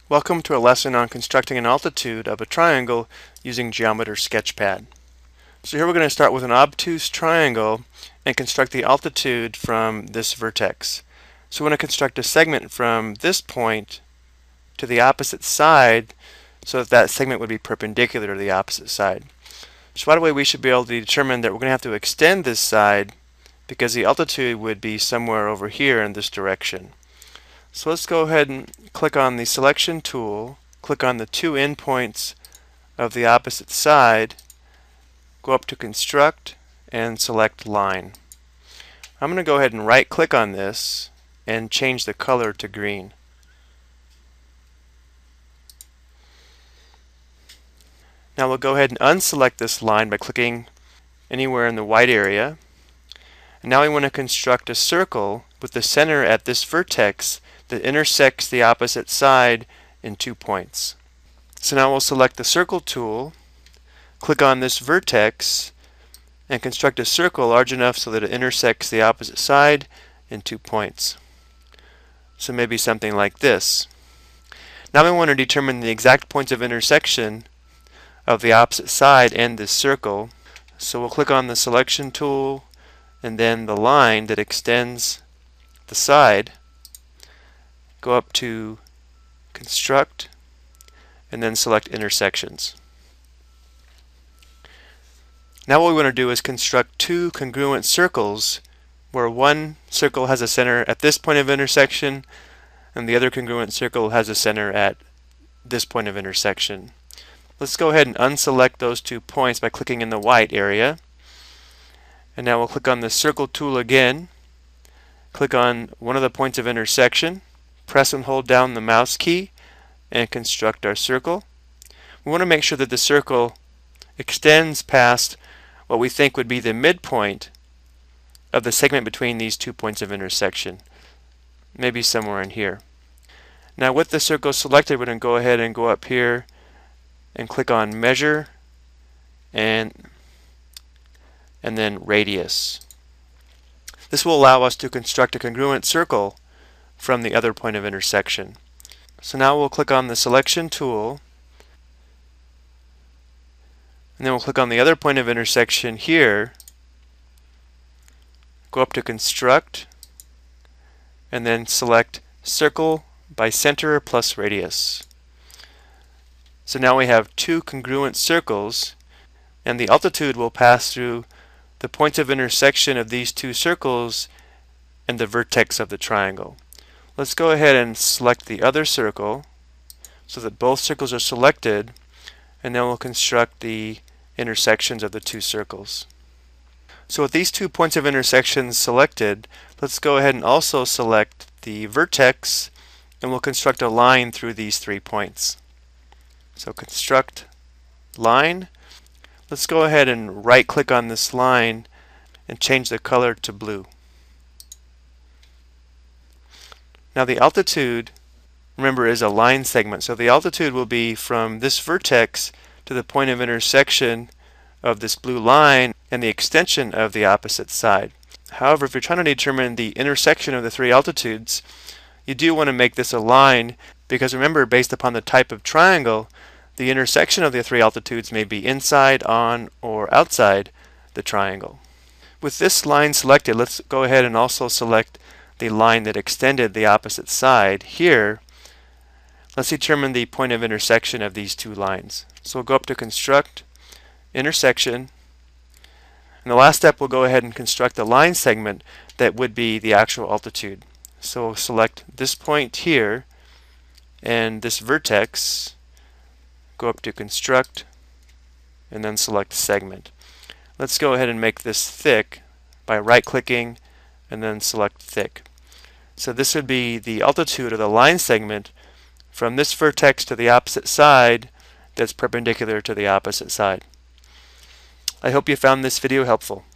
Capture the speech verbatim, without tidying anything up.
Welcome to a lesson on constructing an altitude of a triangle using Geometer Sketchpad. So here we're going to start with an obtuse triangle and construct the altitude from this vertex. So we want to construct a segment from this point to the opposite side so that that segment would be perpendicular to the opposite side. So right away we should be able to determine that we're going to have to extend this side because the altitude would be somewhere over here in this direction. So let's go ahead and click on the selection tool, click on the two endpoints of the opposite side, go up to construct and select line. I'm going to go ahead and right click on this and change the color to green. Now we'll go ahead and unselect this line by clicking anywhere in the white area. And now we want to construct a circle with the center at this vertex that intersects the opposite side in two points. So now we'll select the circle tool, click on this vertex, and construct a circle large enough so that it intersects the opposite side in two points. So maybe something like this. Now we want to determine the exact points of intersection of the opposite side and this circle. So we'll click on the selection tool and then the line that extends the side. Go up to construct and then select intersections. Now what we want to do is construct two congruent circles where one circle has a center at this point of intersection and the other congruent circle has a center at this point of intersection. Let's go ahead and unselect those two points by clicking in the white area. And now we'll click on the circle tool again, click on one of the points of intersection, press and hold down the mouse key and construct our circle. We want to make sure that the circle extends past what we think would be the midpoint of the segment between these two points of intersection, maybe somewhere in here. Now with the circle selected, we're going to go ahead and go up here and click on measure and and then radius. This will allow us to construct a congruent circle from the other point of intersection. So now we'll click on the selection tool and then we'll click on the other point of intersection here, go up to construct and then select circle by center plus radius. So now we have two congruent circles and the altitude will pass through the points of intersection of these two circles and the vertex of the triangle. Let's go ahead and select the other circle so that both circles are selected, and then we'll construct the intersections of the two circles. So with these two points of intersection selected, let's go ahead and also select the vertex and we'll construct a line through these three points. So construct line. Let's go ahead and right click on this line and change the color to blue. Now the altitude, remember, is a line segment, so the altitude will be from this vertex to the point of intersection of this blue line and the extension of the opposite side. However, if you're trying to determine the intersection of the three altitudes, you do want to make this a line because remember, based upon the type of triangle, the intersection of the three altitudes may be inside, on, or outside the triangle. With this line selected, let's go ahead and also select the line that extended the opposite side here. Let's determine the point of intersection of these two lines. So we'll go up to construct, intersection, and the last step we'll go ahead and construct the line segment that would be the actual altitude. So we'll select this point here and this vertex, go up to construct, and then select segment. Let's go ahead and make this thick by right clicking and then select thick. So this would be the altitude of the line segment from this vertex to the opposite side that's perpendicular to the opposite side. I hope you found this video helpful.